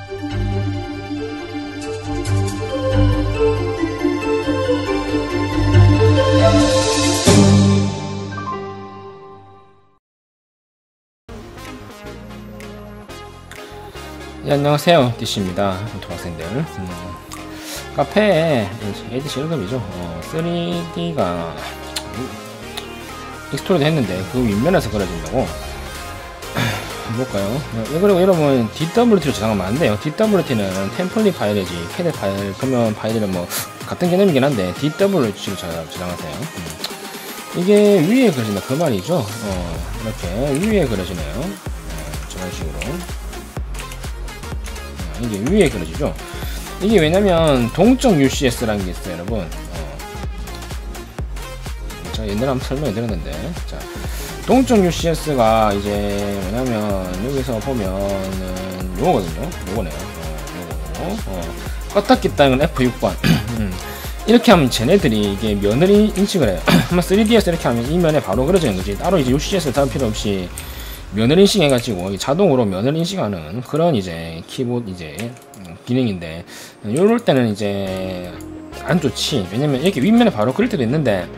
네, 안녕하세요, DC입니다. 도학생들. 카페에 ADC 1급이죠. 3D가 익스트로드 했는데 그 윗면에서 그려진다고. 볼까요? 그리고 여러분 DWT로 저장하면 안 돼요. DWT는 템플릿 파일이지 캐드 파일, 그러면 파일은 뭐 같은 개념이긴 한데 DWT로 저장하세요. 이게 위에 그려진다 그 말이죠. 이렇게 위에 그려지네요. 저런 식으로. 이게 위에 그려지죠. 이게 왜냐면 동적 UCS라는 게 있어요, 여러분. 제가 옛날에 한번 설명해 드렸는데, 자, 동적 UCS가 이제 뭐냐면 여기서 보면은 요거거든요. 요거네요. 요거. 껐다 켰다는 건 F6번. 이렇게 하면 쟤네들이 이게 면을 인식을 해요. 한번 3D에서 이렇게 하면 이 면에 바로 그려지는 거지. 따로 이제 UCS를 달 필요 없이 면을 인식해가지고 자동으로 면을 인식하는 그런 이제 키보드 이제 기능인데, 요럴 때는 이제 안 좋지. 왜냐면 이렇게 윗면에 바로 그릴 때도 있는데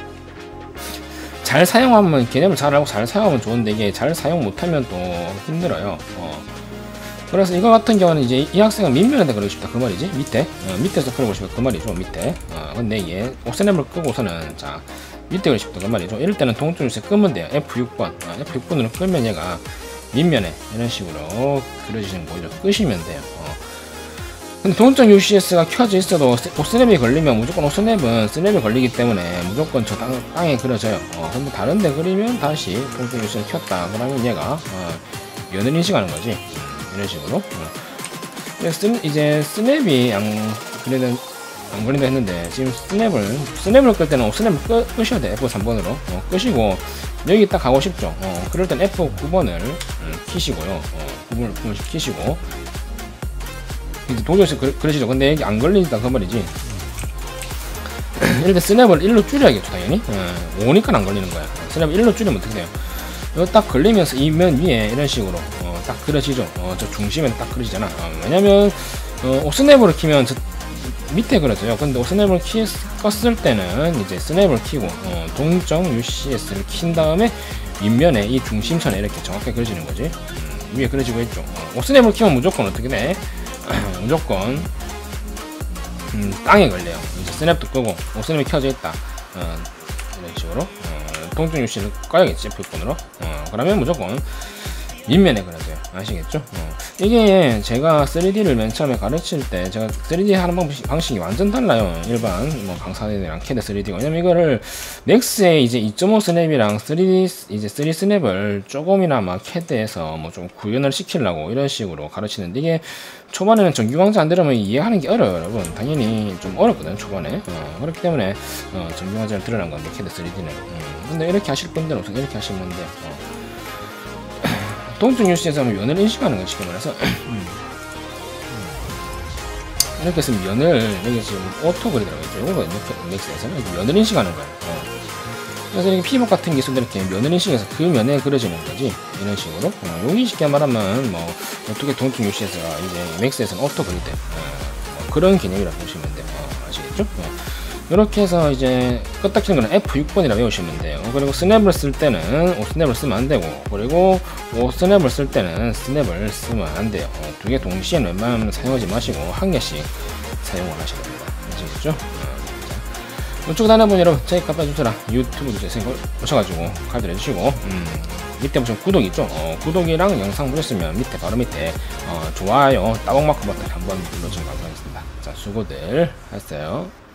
잘 사용하면, 개념을 잘 알고 잘 사용하면 좋은데 이게 잘 사용 못하면 또 힘들어요. 그래서 이거 같은 경우는 이제 이 학생은 밑면에다 그리고 싶다 그 말이지. 밑에서 그리고 싶다 그 말이죠. 밑에. 근데 이게 옵션을 끄고서는 자 밑에 그리고 싶다 그 말이죠. 이럴 때는 동적 UCS 끄면 돼요. F6번. F6번으로 끄면 얘가 밑면에 이런 식으로 그려지는 거 오히려 끄시면 돼요. 근데 동적 UCS가 켜져 있어도 옵스냅이 걸리면 무조건 옵스냅은 스냅이 걸리기 때문에 무조건 저 땅에 그려져요. 근데 다른데 그리면 다시 동적 UCS를 켰다 그러면 얘가 면을 인식하는 거지. 이런 식으로. 이제 스냅이 안 걸린다 했는데 지금 스냅을 끌 때는 옵스냅을 끄셔야 돼. F3번으로 끄시고 여기 딱 가고 싶죠. 그럴 땐 F9번을 키시고요. 9번을 키시고 이제 동적에서 그러시죠. 근데 여기 안 걸린다 그 말이지. 이럴 때 스냅을 1로 줄여야겠죠, 당연히. 5니까 안 걸리는 거야. 스냅을 1로 줄이면 어떻게 돼요? 이거 딱 걸리면서 이 면 위에 이런 식으로 딱 그려지죠. 저 중심에 딱 그려지잖아. 왜냐면 옵스냅을 키면 저 밑에 그려져요. 근데 옵스냅을 껐을 때는 이제 스냅을 키고 동적 UCS를 킨 다음에 윗면에 이 중심선에 이렇게 정확하게 그려지는 거지. 위에 그려지고 있죠. 옵스냅을 키면 무조건 어떻게 돼? 무조건 땅에 걸려요. 이제 스냅도 끄고 옵스냅이 켜져 있다. 이런 식으로 동적 UCS를 꺼야겠지, F6번으로. 그러면 무조건 윗면에 그려져요. 아시겠죠? 이게 제가 3D를 맨 처음에 가르칠 때 제가 3D 하는 방식이 완전 달라요. 일반 뭐 강사들이랑 캐드 3D가. 왜냐면 이거를 맥스에 이제 2.5 스냅이랑 3 스냅을 조금이나마 캐드에서 뭐 좀 구현을 시키려고 이런 식으로 가르치는데, 이게 초반에는 정규 강좌 안 들으면 이해하는 게 어려워요, 여러분. 당연히 좀 어렵거든요, 초반에. 그렇기 때문에 정규 강좌를 들으라는 건데, 캐드 3D는. 근데 이렇게 하실 분들은 우선 이렇게 하시면 돼요. 동적 UCS에서 면을 인식하는 거 쉽게 말해서 이렇게 해서 면을 여기 지금 오토 그리더라고요. 이거 맥스에서는 면을 인식하는 거예요. 그래서 이렇게 피복 같은 기술들 이렇게 면을 인식해서 그 면에 그려지는 거지. 이런 식으로. 여기 쉽게 말하면 뭐 어떻게 동적 UCS가 이제 맥스에서는 오토 그릴 때 그런 개념이라고 보시면 돼요. 아시겠죠? 이렇게 해서 이제 껐다 켜는 거는 F6번이라 외우시면 돼요. 그리고 스냅을 쓸 때는 스냅을 쓰면 안 되고, 그리고 스냅을 쓸 때는 스냅을 쓰면 안 돼요. 두 개 동시에 웬만하면 사용하지 마시고 한 개씩 사용을 하셔야 됩니다. 아시겠죠? 이쪽 다른 분 여러분, 저희 카페 주소라 유튜브 주소에 오셔가지고 가입을 해주시고, 밑에 보시면 구독 있죠? 구독이랑 영상 보셨으면 밑에 바로 밑에 좋아요 따봉 마크 버튼 한번 눌러주시면 감사하겠습니다. 자, 수고들 하셨어요.